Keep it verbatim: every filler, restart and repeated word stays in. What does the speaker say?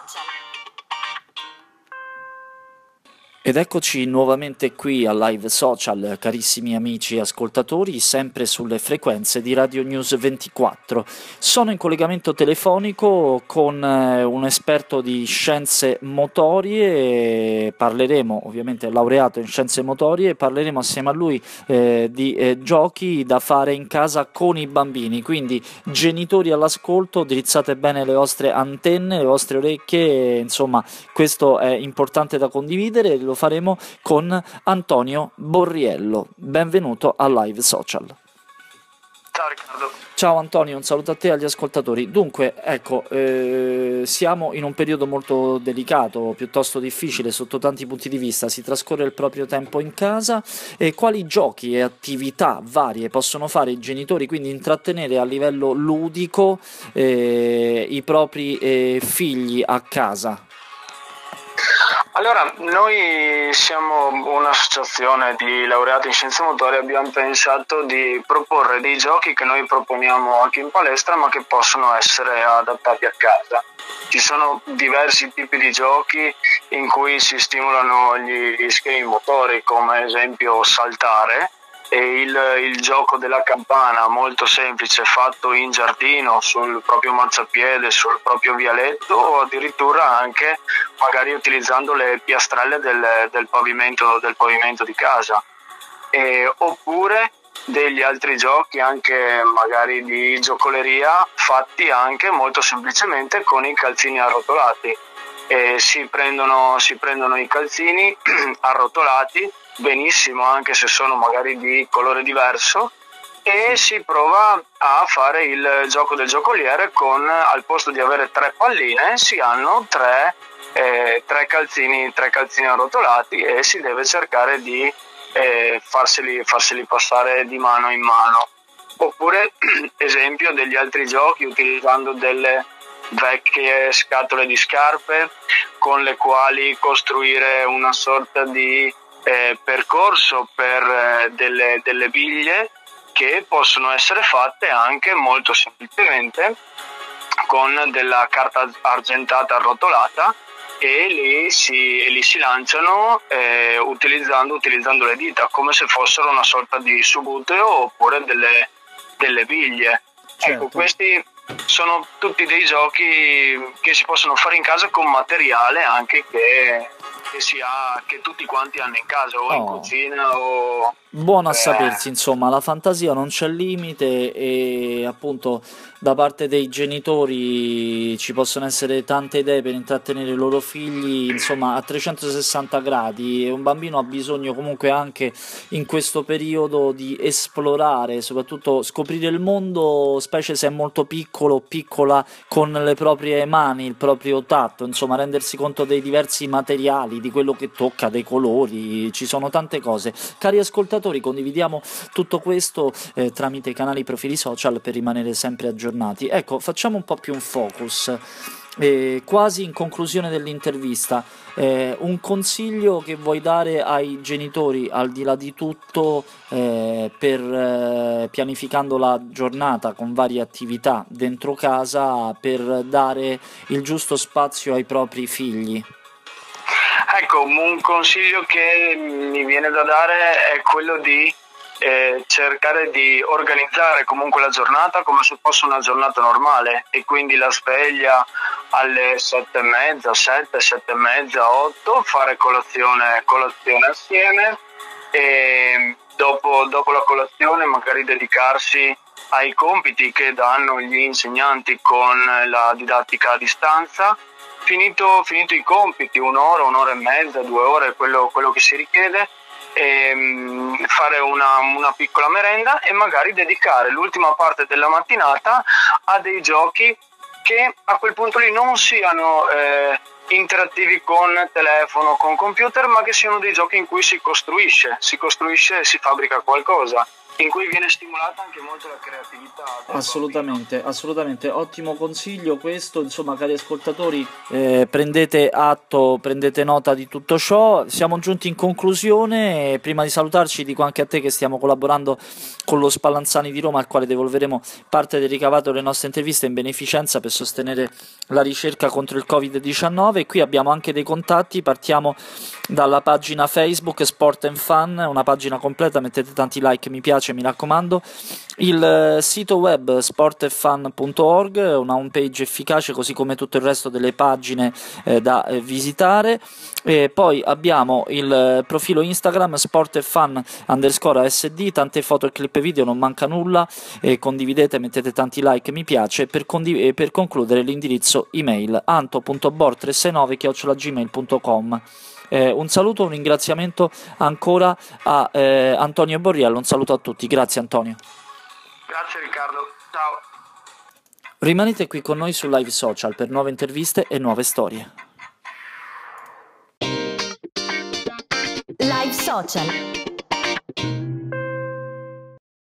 social. Ed eccoci nuovamente qui a Live Social, carissimi amici ascoltatori, sempre sulle frequenze di Radio News ventiquattro. Sono in collegamento telefonico con eh, un esperto di scienze motorie, parleremo, ovviamente è laureato in scienze motorie, parleremo assieme a lui eh, di eh, giochi da fare in casa con i bambini, quindi genitori all'ascolto, drizzate bene le vostre antenne, le vostre orecchie, insomma questo è importante da condividere, lo faremo con Antonio Borriello. Benvenuto a Live Social. Ciao Riccardo. Ciao Antonio, un saluto a te e agli ascoltatori. Dunque, ecco, eh, siamo in un periodo molto delicato, piuttosto difficile sotto tanti punti di vista, si trascorre il proprio tempo in casa e quali giochi e attività varie possono fare i genitori, quindi intrattenere a livello ludico eh, i propri eh, figli a casa? Allora, noi siamo un'associazione di laureati in scienze motorie, abbiamo pensato di proporre dei giochi che noi proponiamo anche in palestra ma che possono essere adattati a casa. Ci sono diversi tipi di giochi in cui si stimolano gli, gli schemi motori, come ad esempio saltare, e il, il gioco della campana, molto semplice, fatto in giardino, sul proprio marciapiede, sul proprio vialetto, o addirittura anche magari utilizzando le piastrelle del, del, pavimento, del pavimento di casa. E, oppure degli altri giochi anche magari di giocoleria, fatti anche molto semplicemente con i calzini arrotolati. E si prendono, si prendono i calzini arrotolati, benissimo anche se sono magari di colore diverso, e si prova a fare il gioco del giocoliere con, al posto di avere tre palline, si hanno tre, eh, tre, calzini, tre calzini arrotolati e si deve cercare di eh, farseli, farseli passare di mano in mano. Oppure, esempio, degli altri giochi utilizzando delle vecchie scatole di scarpe con le quali costruire una sorta di Eh, percorso per eh, delle, delle biglie che possono essere fatte anche molto semplicemente con della carta argentata arrotolata, e lì si, e lì si lanciano eh, utilizzando, utilizzando le dita come se fossero una sorta di subuteo oppure delle, delle biglie. Certo. Ecco, questi sono tutti dei giochi che si possono fare in casa con materiale anche che Che, si ha, che tutti quanti hanno in casa o Oh. in cucina o... Buono a eh, sapersi, insomma, la fantasia non c'è limite e appunto da parte dei genitori ci possono essere tante idee per intrattenere i loro figli, insomma, a trecentosessanta gradi, e un bambino ha bisogno comunque anche in questo periodo di esplorare, soprattutto scoprire il mondo, specie se è molto piccolo o piccola, con le proprie mani, il proprio tatto, insomma, rendersi conto dei diversi materiali, di quello che tocca, dei colori, ci sono tante cose. Cari ascoltatori, condividiamo tutto questo eh, tramite i canali profili social per rimanere sempre aggiornati. Ecco, facciamo un po' più un focus, eh, quasi in conclusione dell'intervista, eh, un consiglio che vuoi dare ai genitori al di là di tutto eh, per eh, pianificando la giornata con varie attività dentro casa per dare il giusto spazio ai propri figli? Ecco, un consiglio che mi viene da dare è quello di eh, cercare di organizzare comunque la giornata come se fosse una giornata normale, e quindi la sveglia alle sette e mezza, sette, sette e mezza, otto, fare colazione, colazione assieme, e dopo, dopo la colazione magari dedicarsi ai compiti che danno gli insegnanti con la didattica a distanza. Finito, finito i compiti, un'ora, un'ora e mezza, due ore, quello, quello che si richiede, e fare una, una piccola merenda e magari dedicare l'ultima parte della mattinata a dei giochi che a quel punto lì non siano eh, interattivi con telefono, con computer, ma che siano dei giochi in cui si costruisce, si costruisce e si fabbrica qualcosa. in cui viene stimolata anche molto la creatività. Assolutamente, assolutamente, ottimo consiglio questo, insomma, cari ascoltatori, eh, prendete atto, prendete nota di tutto ciò. Siamo giunti in conclusione, prima di salutarci dico anche a te che stiamo collaborando con lo Spallanzani di Roma, al quale devolveremo parte del ricavato delle nostre interviste in beneficenza per sostenere la ricerca contro il covid diciannove. Qui abbiamo anche dei contatti, partiamo dalla pagina Facebook Sport and Fun, una pagina completa, mettete tanti like, mi piace, mi raccomando. Il sito web sport e fun punto org, una homepage efficace, così come tutto il resto delle pagine eh, da eh, visitare. E poi abbiamo il profilo Instagram sport e fun underscore asd, tante foto e clip video, non manca nulla, e condividete, mettete tanti like, mi piace. Per, condiv- e per concludere l'indirizzo email anto punto bor tre sei nove chiocciola gmail punto com. Eh, un saluto, un ringraziamento ancora a eh, Antonio Borriello, un saluto a tutti, grazie Antonio. Grazie Riccardo, ciao. Rimanete qui con noi su Live Social per nuove interviste e nuove storie. Live Social.